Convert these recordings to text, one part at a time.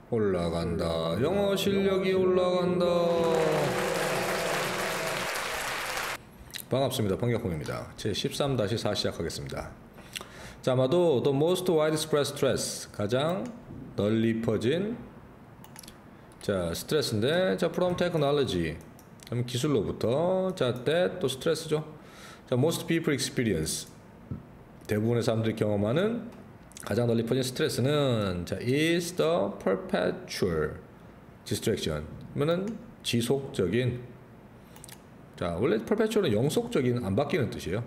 올라간다. 영어 실력이 올라간다. 반갑습니다. 방격홍입니다. 제 13-4 시작하겠습니다. 자, 아마도 the most widespread stress, 가장 널리 퍼진 자 스트레스인데, 자 from technology, 그럼 기술로부터, 자 that 또 스트레스죠. 자 most people experience, 대부분의 사람들이 경험하는 가장 널리 퍼진 스트레스는, 자 is the perpetual distraction, 그러면은 지속적인, 자 원래 perpetual은 영속적인, 안 바뀌는 뜻이에요.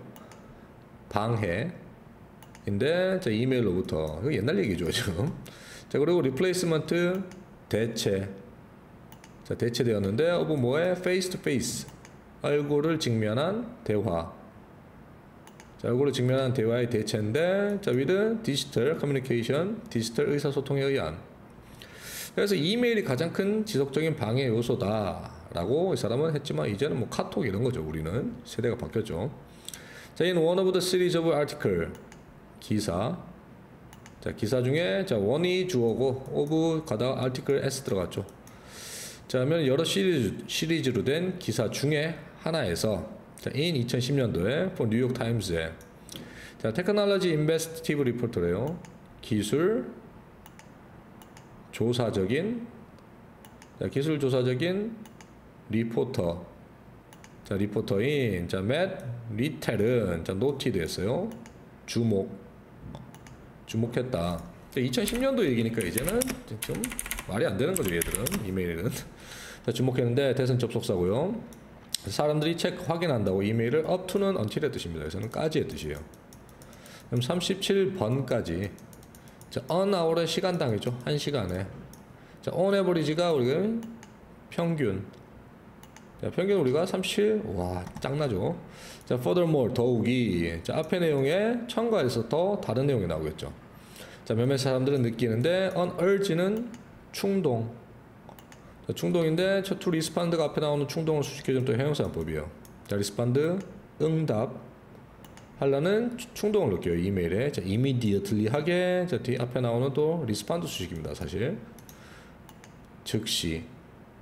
방해인데, 자 이메일로부터, 이거 옛날 얘기죠 지금. 자 그리고 replacement, 대체, 자 대체되었는데 of 뭐에? face to face, 얼굴을 직면한 대화. 자 얼굴을 직면한 대화의 대체인데, 자 with digital communication, 디지털 의사소통에 의한. 그래서 이메일이 가장 큰 지속적인 방해 요소다 라고 이 사람은 했지만, 이제는 뭐 카톡 이런 거죠. 우리는 세대가 바뀌었죠. 자 in one of the series of article, 기사, 자 기사 중에, 자 one이 주어고 of 가다가 article s 들어갔죠. 자 그러면 여러 시리즈로 된 기사 중에 하나에서, 자 in 2010년도에 for 뉴욕 타임스에, 자 테크놀로지 인베스티브 리포터래요. 기술 조사적인, 자 기술 조사적인 리포터, 자 리포터인, 자 맷 리텔은, 자 노티드 했어요. 주목했다. 2010년도 얘기니까 이제는 좀 말이 안 되는 거죠, 얘들은. 이메일은. 자, 주목했는데 대선 접속사고요. 사람들이 책 확인한다고 이메일을 up to는 until의 뜻입니다. 그래서는 까지의 뜻이에요. 그럼 37번까지, 자 on hour은 시간당이죠. 1시간에. 자 on average가 우리가 평균, 자 평균 우리가 37, 와 짱나죠. 자 furthermore 더욱이, 자 앞의 내용에 첨가해서 더 다른 내용이 나오겠죠. 자 몇몇 사람들은 느끼는데, on urge는 충동, 자, 충동인데 to respond가 앞에 나오는 충동을 수식해주는 또 형용사법이에요. 자 respond 응답 하려는 충동을 느껴요 이메일에. 자 immediately 하게, 자 뒤 앞에 나오는 또 respond 수식입니다. 사실 즉시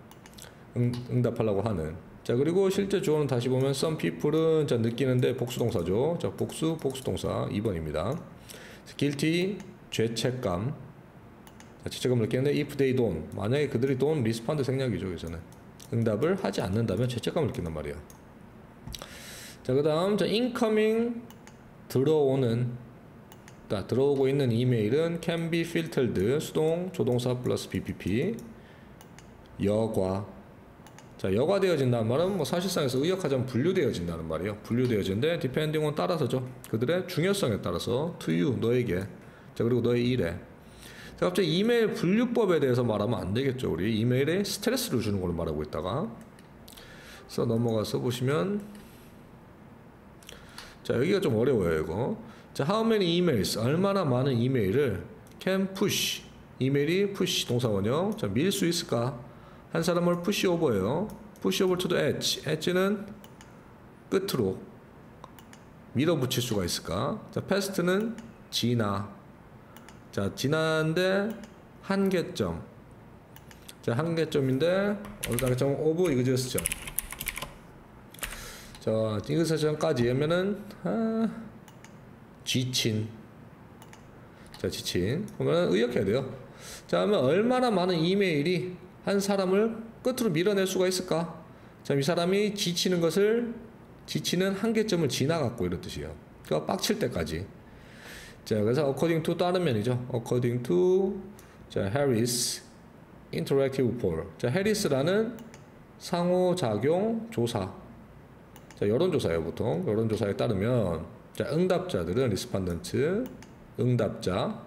응답하려고 하는. 자 그리고 실제 주어는 다시 보면 some people은, 자 느끼는데 복수동사죠. 자 복수동사 2번입니다. guilty 죄책감, 자 죄책감을 느끼는데 if they don't, 만약에 그들이 don't respond 생략이죠. 그래서는 응답을 하지 않는다면 죄책감을 느낀단 말이에요. 자 그 다음, 자 incoming 들어오는, 자 들어오고 있는 이메일은 can be filtered, 수동 조동사 플러스 BPP, 여과. 자 여과되어진다는 말은 뭐 사실상에서 의역하자면 분류되어진다는 말이에요. 분류되어지는데 depending on 따라서죠. 그들의 중요성에 따라서 to you, 너에게. 자 그리고 너의 일에. 자 갑자기 이메일 분류법에 대해서 말하면 안 되겠죠. 우리 이메일에 스트레스를 주는 걸로 말하고 있다가. 그래서 넘어가서 보시면, 자 여기가 좀 어려워요 이거. 자 how many emails, 얼마나 많은 이메일을 can push, 이메일이 push 동사원형, 자 밀 수 있을까. 한 사람을 push over예요. push over to the edge, edge는 끝으로 밀어붙일 수가 있을까. 자 past는 지나, 자 지나는데 한계점, 자 한계점인데 어느 한계점 of exhaustion, 자 exhaustion까지 하면은 지친, 자 지친 그러면 의역해야 돼요. 자 그러면 얼마나 많은 이메일이 한 사람을 끝으로 밀어낼 수가 있을까. 자 이 사람이 지치는 한계점을 지나갔고, 이런 뜻이에요. 그러니까 빡칠 때까지. 자 그래서 according to 따르면이죠. according to, 자 Harris interactive poll, 자 해리스라는 상호작용 조사, 자 여론조사예요. 보통 여론조사에 따르면, 자 응답자들은 respondents, 응답자들이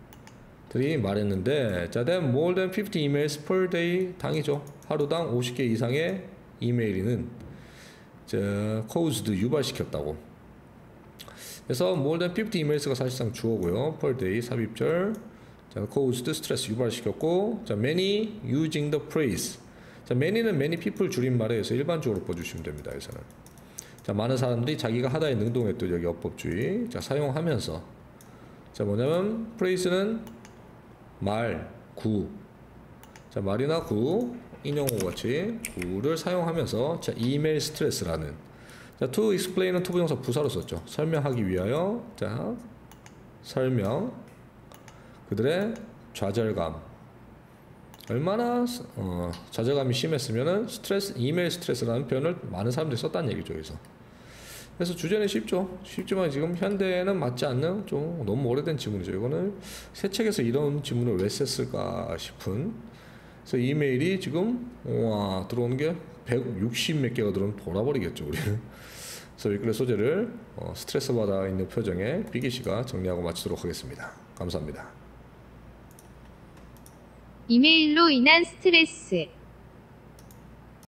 말했는데, 자 then more than 50 emails per day, 당이죠. 하루당 50개 이상의 이메일은 자 caused, 유발시켰다고. 그래서 more than 50 emails가 사실상 주어고요. per day 삽입절, 자 caused 스트레스 유발시켰고, 자 many using the phrase, 자 many는 many people 줄임말에 의해서 일반적으로 써주시면 됩니다. 여기서는 자 많은 사람들이 자기가 하다에 능동했던 여기 어법주의, 자 사용하면서, 자 뭐냐면 phrase는 말, 구, 자, 마리나 구 인용호 같이 구를 사용하면서 자, 이메일 스트레스라는 자, to explain은 투부정사 부사로 썼죠. 설명하기 위하여 자, 설명 그들의 좌절감 얼마나 좌절감이 심했으면은 스트레스 이메일 스트레스라는 표현을 많은 사람들이 썼다는 얘기죠. 여기서 그래서 주제는 쉽지만 지금 현대에는 맞지 않는 좀 너무 오래된 지문이죠. 이거는 새 책에서 이런 지문을 왜 썼을까 싶은. 그래서 이메일이 지금 와 들어오는 게 160 몇 개가 들어오면 돌아버리겠죠 우리는. 그래서 윗글의 소재를 스트레스 받아 있는 표정의 비기 씨가 정리하고 마치도록 하겠습니다. 감사합니다. 이메일로 인한 스트레스